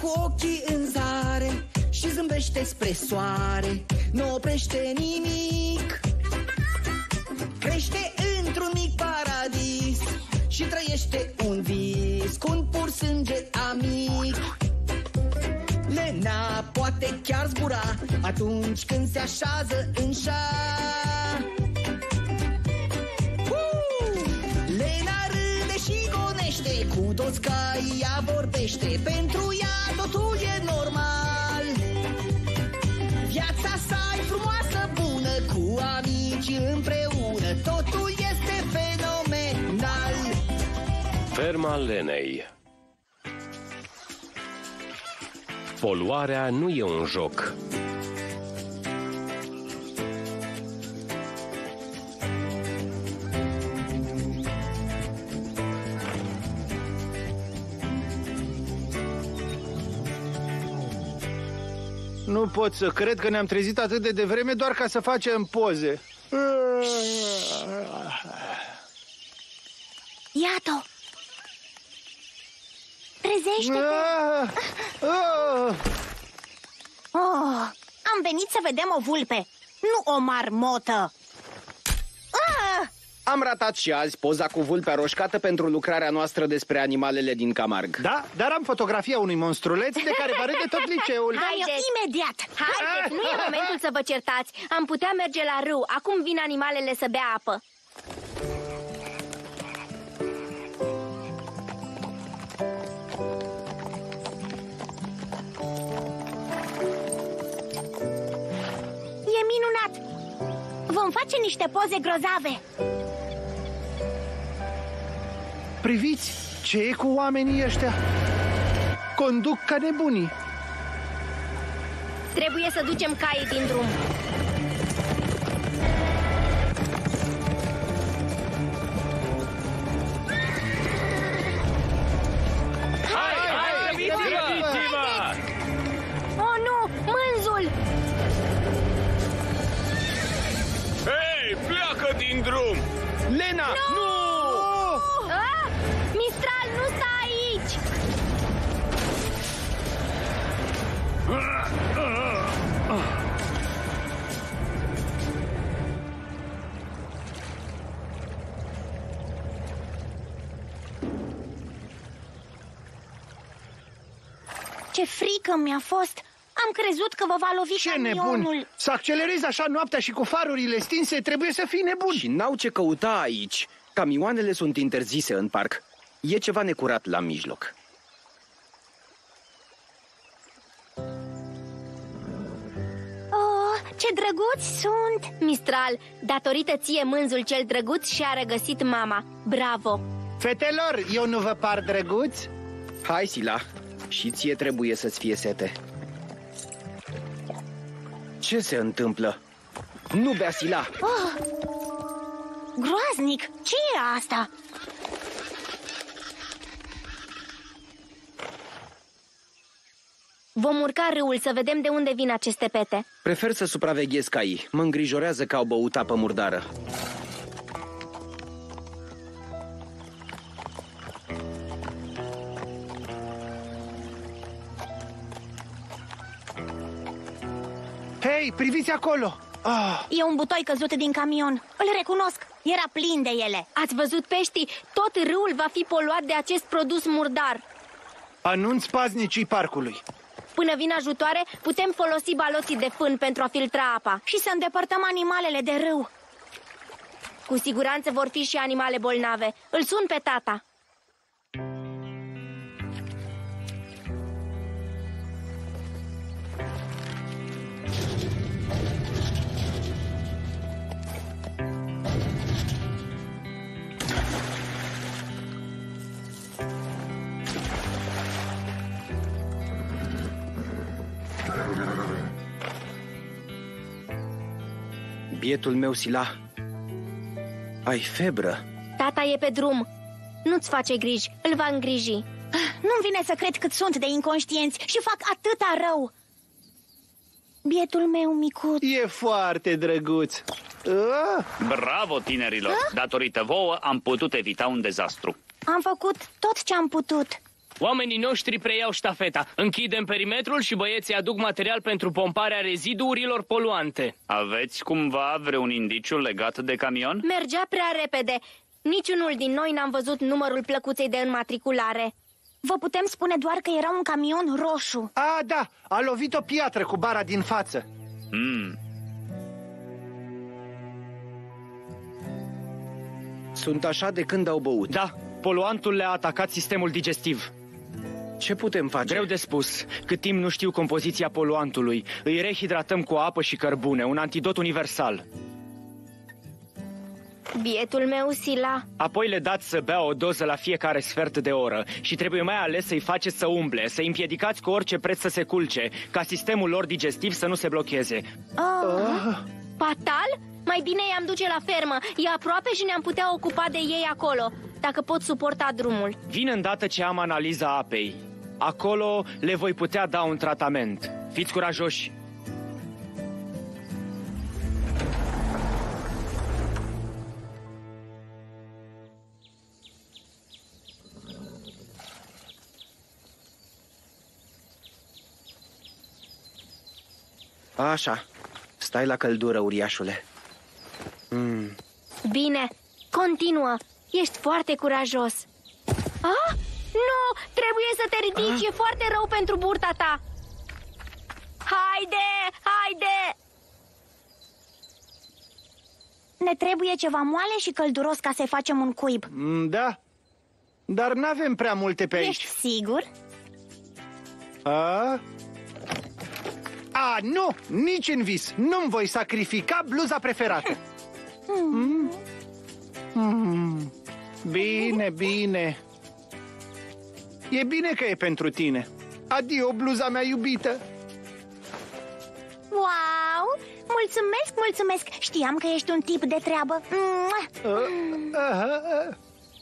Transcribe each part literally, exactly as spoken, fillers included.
cu ochii în zare și zâmbește spre soare, nu oprește nimic. Crește într-un mic paradis și trăiește un vis cu un pur sânge amic. Lena poate chiar zbura atunci când se așează în șa. uh! Lena râde și gonește, cu toți ca ea vorbește. Pentru ea totul e normal. Viața sa e frumoasă, bună, cu amici împreună. Totul este fenomenal. Ferma Lenei. Poluarea nu e un joc. Nu pot să cred că ne-am trezit atât de devreme doar ca să facem poze. Iată! Trezește-te! Oh, am venit să vedem o vulpe, nu o marmotă! Ah! Am ratat și azi poza cu vulpea roșcată pentru lucrarea noastră despre animalele din Camargue. Da, dar am fotografia unui monstruleț de care va râde tot liceul. Haideți! Imediat! Haideți, nu e momentul să vă certați. Am putea merge la râu. Acum vin animalele să bea apă. E minunat! Vom face niște poze grozave. Priviți, ce e cu oamenii ăștia? Conduc ca nebunii. Trebuie să ducem caii din drum. Hai, hai, grăbiți-vă! Oh, nu! Mânzul! Hei, pleacă din drum! Lena, nu! nu! Ah! Mistral, nu sta aici! Ce frică mi-a fost! Am crezut că vă va lovi Ce camionul. nebun! Să accelerezi așa noaptea și cu farurile stinse, trebuie să fii nebun. Și n-au ce căuta aici. Camioanele sunt interzise în parc. E ceva necurat la mijloc. Oh, ce drăguți sunt! Mistral, datorită ție Mânzul cel drăguț și-a regăsit mama. Bravo! Fetelor, eu nu vă par drăguț? Hai, Sila, și ție trebuie să-ți fie sete. Ce se întâmplă? Nu bea, Sila! Oh, groaznic! Ce e asta? Vom urca râul să vedem de unde vin aceste pete. Prefer să supraveghez caii. Mă îngrijorează că au băut apă murdară. Hei, priviți acolo! Ah. E un butoi căzut din camion. Îl recunosc. Era plin de ele. Ați văzut peștii? Tot râul va fi poluat de acest produs murdar. Anunț paznicii parcului. Până vin ajutoare, putem folosi baloții de fân pentru a filtra apa. Și să îndepărtăm animalele de râu. Cu siguranță vor fi și animale bolnave. Îl sun pe tata. Bietul meu, Sila, ai febră. Tata e pe drum. Nu-ți face griji, îl va îngriji. Nu-mi vine să cred cât sunt de inconștienți și fac atâta rău. Bietul meu micuț. E foarte drăguț. Ah. Bravo, tinerilor! Datorită vouă am putut evita un dezastru. Am făcut tot ce am putut. Oamenii noștri preiau ștafeta. Închidem perimetrul și băieții aduc material pentru pomparea reziduurilor poluante. Aveți cumva vreun indiciu legat de camion? Mergea prea repede. Niciunul din noi n-am văzut numărul plăcuței de înmatriculare. Vă putem spune doar că era un camion roșu. A, da, a lovit o piatră cu bara din față. Mm. Sunt așa de când au băut. Da, poluantul le-a atacat sistemul digestiv. Ce putem face? Greu de spus. Cât timp nu știu compoziția poluantului, îi rehidratăm cu apă și cărbune, un antidot universal. Bietul meu, Sila. Apoi le dați să bea o doză la fiecare sfert de oră și trebuie mai ales să-i faceți să umble, să-i împiedicați cu orice preț să se culce, ca sistemul lor digestiv să nu se blocheze. Oh. Fatal? Mai bine i-am duce la fermă. E aproape și ne-am putea ocupa de ei acolo, dacă pot suporta drumul. Vin îndată ce am analiza apei. Acolo le voi putea da un tratament. Fiți curajoși! Așa, stai la căldură, uriașule. Mm. Bine, continuă. Ești foarte curajos. Ah? Nu, trebuie să te ridici, ah? E foarte rău pentru burta ta. Haide, haide! Ne trebuie ceva moale și călduros ca să-i facem un cuib. Da, dar n-avem prea multe pe aici. Ești sigur? A? A, nu! Nici în vis! Nu-mi voi sacrifica bluza preferată! Mm. Mm. Bine, bine. E bine că e pentru tine. Adio, bluza mea iubită! Wow! Mulțumesc, mulțumesc! Știam că ești un tip de treabă. Uh, uh, uh.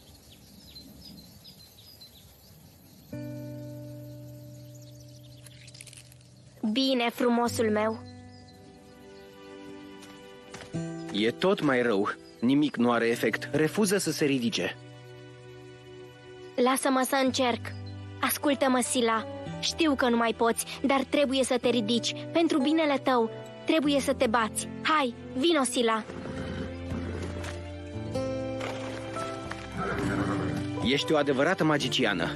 Bine, frumosul meu. E tot mai rău. Nimic nu are efect. Refuză să se ridice. Lasă-mă să încerc. Ascultă-mă, Sila. Știu că nu mai poți, dar trebuie să te ridici. Pentru binele tău, trebuie să te bați. Hai, vino, Sila. Ești o adevărată magiciană.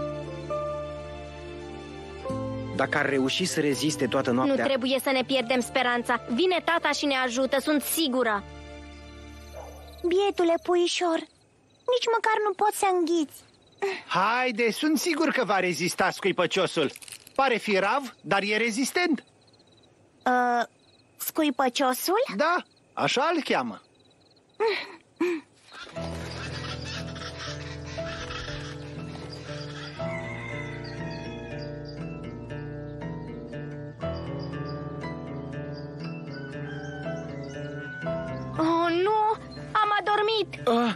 Dacă ar reuși să reziste toată noaptea... Nu trebuie să ne pierdem speranța. Vine tata și ne ajută, sunt sigură. Bietule puișor, nici măcar nu poți să înghiți. Haide, sunt sigur că va rezista scuipăciosul. Pare firav, dar e rezistent. uh, Scuipăciosul? Da, așa îl cheamă. Oh, nu! Am adormit! Ah.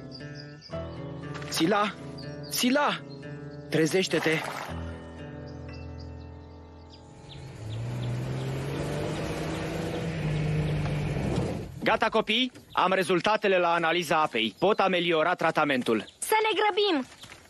Sila! Sila! Trezește-te! Gata, copii? Am rezultatele la analiza apei. Pot ameliora tratamentul. Să ne grăbim!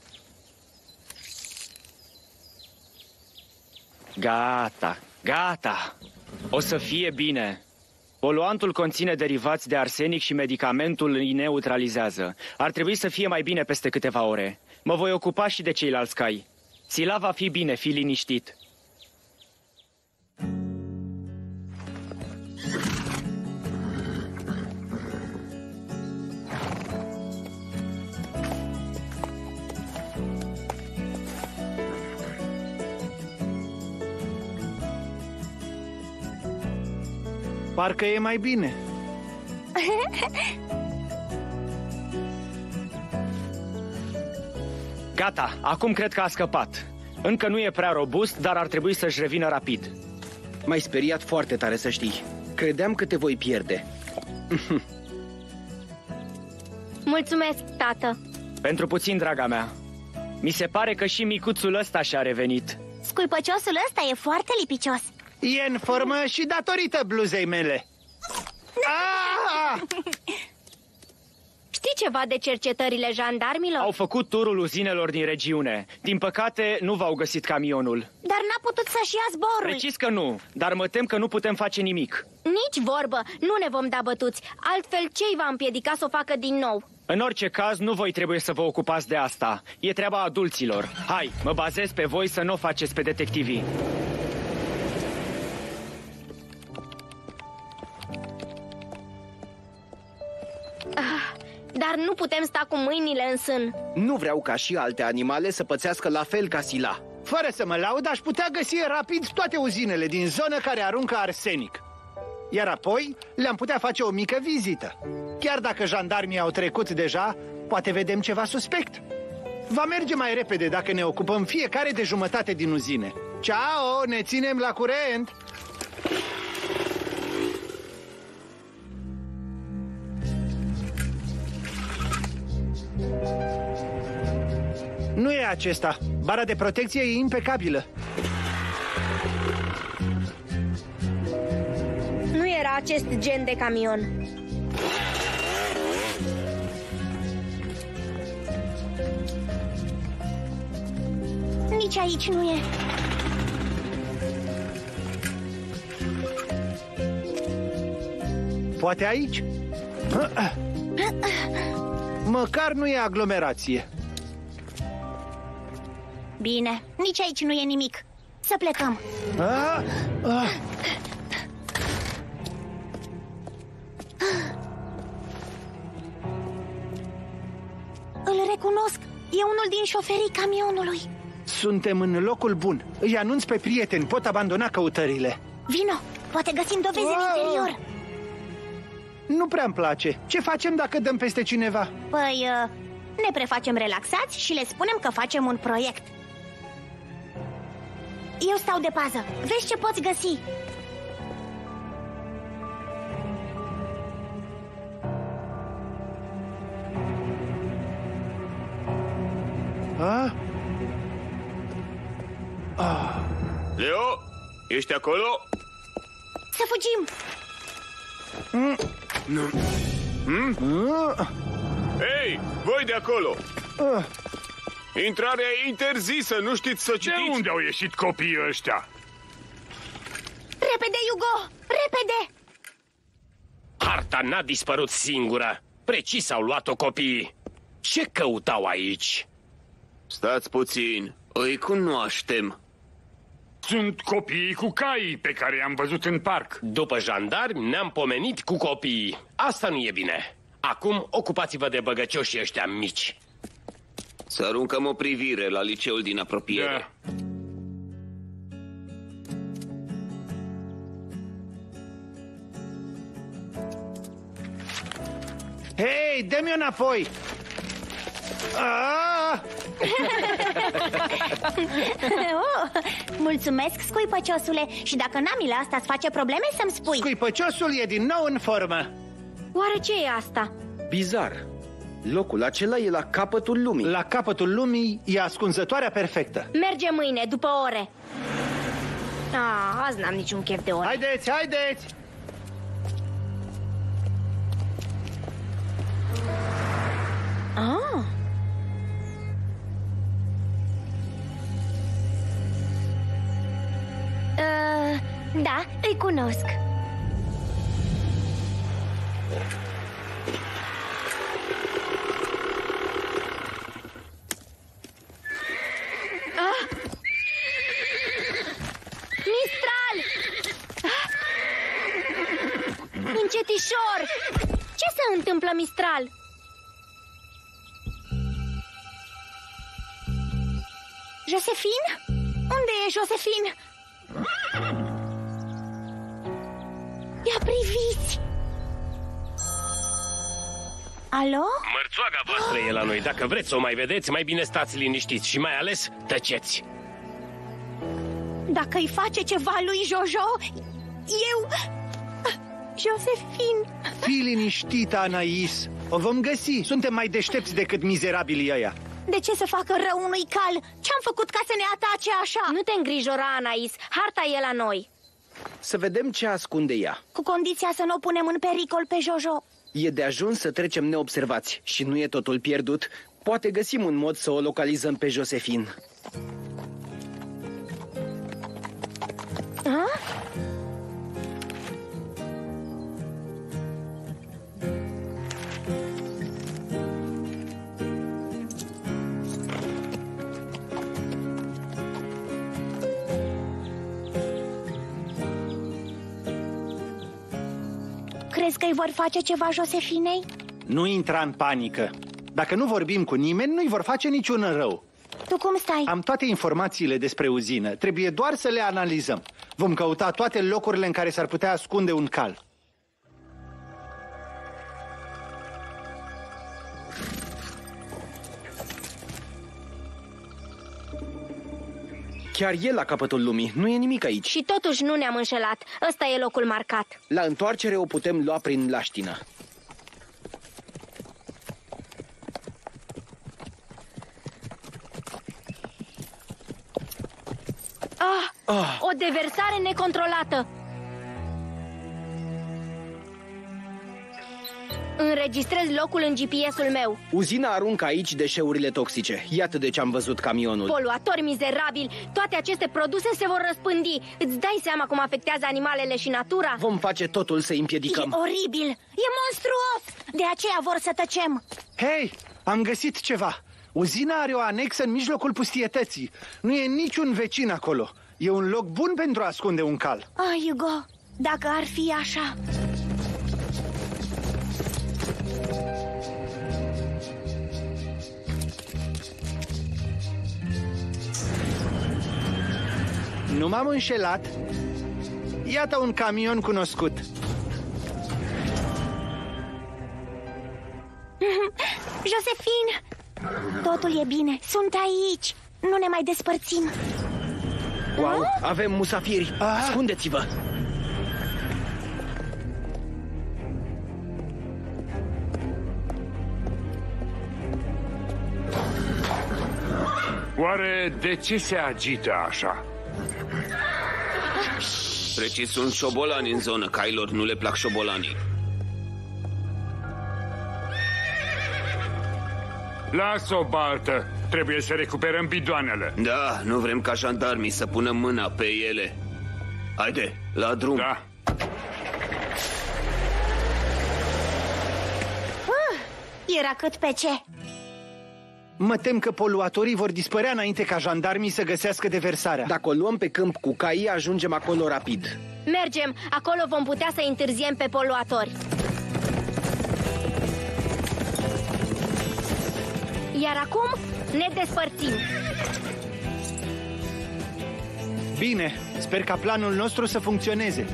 Gata, gata. O să fie bine. Poluantul conține derivați de arsenic și medicamentul îi neutralizează. Ar trebui să fie mai bine peste câteva ore. Mă voi ocupa și de ceilalți cai. Sila va fi bine, fii liniștit. Parcă e mai bine. Gata, acum cred că a scăpat. Încă nu e prea robust, dar ar trebui să-și revină rapid. M-ai speriat foarte tare, să știi. Credeam că te voi pierde. Mulțumesc, tată. Pentru puțin, draga mea. Mi se pare că și micuțul ăsta și-a revenit. Scuipăciosul ăsta e foarte lipicios. E în formă și datorită bluzei mele. Ah! Știi ceva de cercetările jandarmilor? Au făcut turul uzinelor din regiune. Din păcate, nu v-au găsit camionul. Dar n-a putut să-și ia zborul. Precis că nu, dar mă tem că nu putem face nimic. Nici vorbă, nu ne vom da bătuți. Altfel, ce îi va împiedica să o facă din nou? În orice caz, nu voi trebuie să vă ocupați de asta. E treaba adulților. Hai, mă bazez pe voi să nu o faceți pe detectivii. Dar nu putem sta cu mâinile în sân. Nu vreau ca și alte animale să pățească la fel ca Sila. Fără să mă laud, aș putea găsi rapid toate uzinele din zonă care aruncă arsenic. Iar apoi le-am putea face o mică vizită. Chiar dacă jandarmii au trecut deja, poate vedem ceva suspect. Va merge mai repede dacă ne ocupăm fiecare de jumătate din uzine. Ciao, ne ținem la curent! Nu e acesta. Bara de protecție e impecabilă. Nu era acest gen de camion. Nici aici nu e. Poate aici? Măcar nu e aglomerație. Bine, nici aici nu e nimic. Să plecăm. Ah, ah. Îl recunosc. E unul din șoferii camionului. Suntem în locul bun. Îi anunț pe prieteni, pot abandona căutările. Vino, poate găsim dovezi Ah. în interior. Nu prea-mi place. Ce facem dacă dăm peste cineva? Păi, uh, ne prefacem relaxați și le spunem că facem un proiect. Eu stau de pază. Vezi ce poți găsi. Ah? Ah. Leo, ești acolo? Să fugim. Ah. Hei, voi de acolo! Ah. Intrarea e interzisă, nu știți să citiți? De unde au ieșit copiii ăștia? Repede, Hugo! Repede! Harta n-a dispărut singură. Precis au luat-o copiii. Ce căutau aici? Stați puțin, îi cunoaștem. Sunt copiii cu caii pe care i-am văzut în parc. După jandarmi ne-am pomenit cu copiii. Asta nu e bine. Acum ocupați-vă de băgăcioșii ăștia mici. Să aruncăm o privire la liceul din apropiere. Da. Hei, dă-mi înapoi! Ah! Oh, mulțumesc, scuipăciosule. Și dacă namile asta îți face probleme, să-mi spui. Scuipăciosul e din nou în formă. Oare ce e asta? Bizar. Locul acela e la capătul lumii. La capătul lumii e ascunzătoarea perfectă. Merge mâine, după ore. Ah, azi n-am niciun chef de ore. Haideți, haideți! Ah. Uh, da, îi cunosc. Ah! Mistral! Ah! Încetișor! Ce se întâmplă, Mistral? Josephine? Unde e Josephine? Ia priviți! Alo? Mărțoaga voastră e la noi. Dacă vreți să o mai vedeți, mai bine stați liniștiți și mai ales tăceți. Dacă îi face ceva lui Jojo, eu... Josephine... Fii liniștită, Anais. O vom găsi. Suntem mai deștepți decât mizerabilii ăia. De ce să facă rău unui cal? Ce-am făcut ca să ne atace așa? Nu te îngrijora, Anais. Harta e la noi. Să vedem ce ascunde ea. Cu condiția să nu o punem în pericol pe Jojo. E de ajuns să trecem neobservați și nu e totul pierdut. Poate găsim un mod să o localizăm pe Josephine. A? Crezi că îi vor face ceva Josephinei? Nu intra în panică. Dacă nu vorbim cu nimeni, nu-i vor face niciun rău. Tu cum stai? Am toate informațiile despre uzină. Trebuie doar să le analizăm. Vom căuta toate locurile în care s-ar putea ascunde un cal. Chiar e la capătul lumii, nu e nimic aici. Și totuși nu ne-am înșelat. Ăsta e locul marcat. La întoarcere o putem lua prin Laștină. Ah, Ah. O deversare necontrolată. Înregistrez locul în G P S-ul meu. Uzina aruncă aici deșeurile toxice. Iată de ce am văzut camionul. Poluatori mizerabili. Toate aceste produse se vor răspândi. Îți dai seama cum afectează animalele și natura? Vom face totul să-i împiedicăm. E oribil! E monstruos! De aceea vor să tăcem. Hei, am găsit ceva. Uzina are o anexă în mijlocul pustietății. Nu e niciun vecin acolo. E un loc bun pentru a ascunde un cal. Ah, Hugo, dacă ar fi așa... Nu m-am înșelat. Iată un camion cunoscut. Josephine! Totul e bine, sunt aici. Nu ne mai despărțim. Wow, avem musafiri. Ascundeți-vă! Oare de ce se agită așa? Precis sunt șobolani în zonă. Cailor nu le plac șobolanii. Lasă-o, baltă. Trebuie să recuperăm bidoanele. Da, nu vrem ca jandarmii să pună mâna pe ele. Haide, la drum. Da. Uh, era cât pe ce. Mă tem că poluatorii vor dispărea înainte ca jandarmii să găsească deversarea. Dacă o luăm pe câmp cu caii, ajungem acolo rapid. Mergem, acolo vom putea să întârziem pe poluatori. Iar acum ne despărțim. Bine, sper ca planul nostru să funcționeze.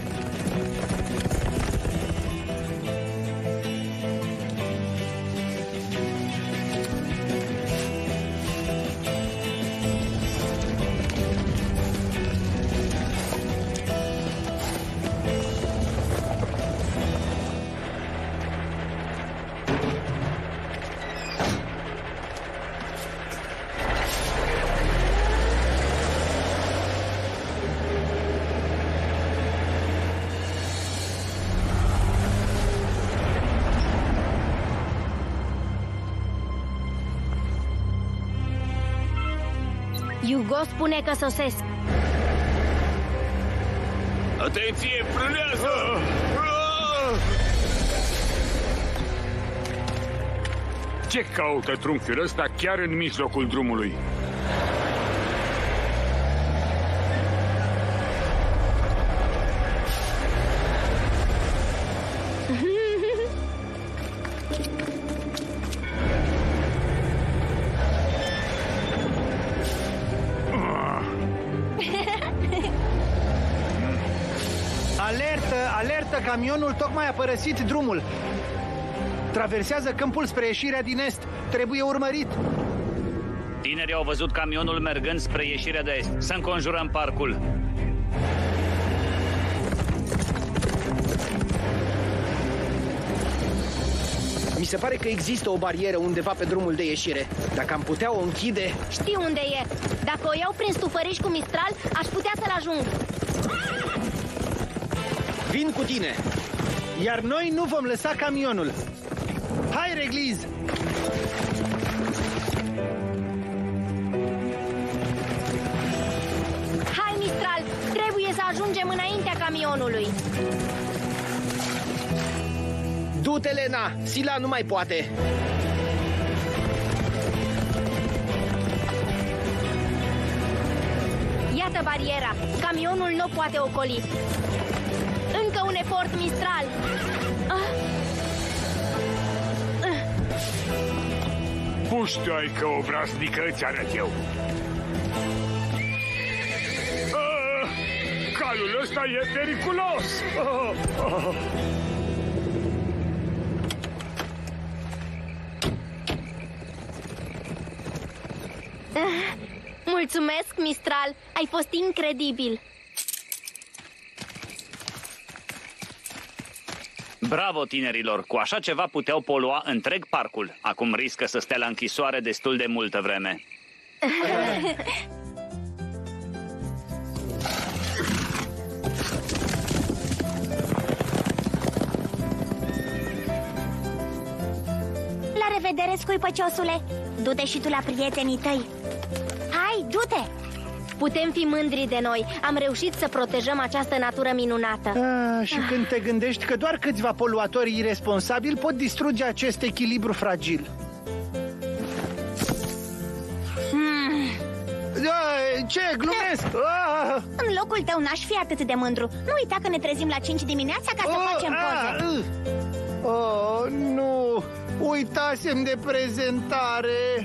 Hugo spune că sosesc. Atenție, frânează! Ce caută trunchiul ăsta chiar în mijlocul drumului? Alertă, alertă, camionul tocmai a părăsit drumul. Traversează câmpul spre ieșirea din est. Trebuie urmărit. Tinerii au văzut camionul mergând spre ieșirea de est. Să înconjurăm parcul. Mi se pare că există o barieră undeva pe drumul de ieșire. Dacă am putea o închide... Știu unde e. Dacă o iau prin stufăriș cu Mistral, aș putea să-l ajung. Vin cu tine. Iar noi nu vom lăsa camionul. Hai, Regliz! Hai, Mistral! Trebuie să ajungem înaintea camionului. Du-te, Lena! Sila nu mai poate! Iată bariera. Camionul nu poate ocoli. Încă un efort, Mistral. Ah. Puști-ai că obraznică îți arăt eu. Ah, calul ăsta e periculos. Ah, ah. Mulțumesc, Mistral. Ai fost incredibil. Bravo, tinerilor! Cu așa ceva puteau polua întreg parcul. Acum riscă să stea la închisoare destul de multă vreme. La revedere, scuipăciosule! Du-te și tu la prietenii tăi. Hai, du-te! Putem fi mândri de noi. Am reușit să protejăm această natură minunată. Ah, și când te gândești că doar câțiva poluatori irresponsabili pot distruge acest echilibru fragil. Hmm. Ah, ce? Glumesc! Ah. În locul tău n-aș fi atât de mândru. Nu uita că ne trezim la cinci dimineața ca să Oh, facem poze. ah, oh, nu! Uitasem de prezentare!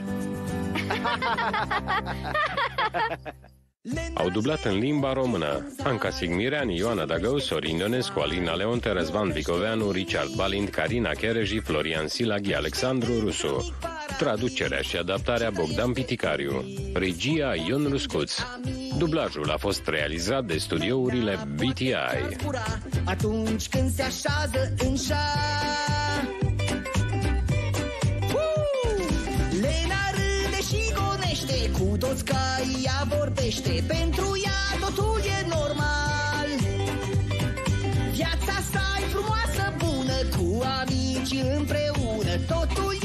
Au dublat în limba română Anca Sigmireani, Ioana Dagău, Sorin Ionescu, Alina Leonte, Răzvan Vicoveanu, Richard Balint, Carina Chereji, Florian Silaghi, Alexandru Rusu. Traducerea și adaptarea Bogdan Piticariu. Regia Ion Ruscuț. Dublajul a fost realizat de studiourile B T I. Atunci când se așează în șa. Lena râde și gonește, cu toți caii ea vorbește. Pentru ea totul e normal. Viața sa e frumoasă, bună, cu amici împreună. Totul e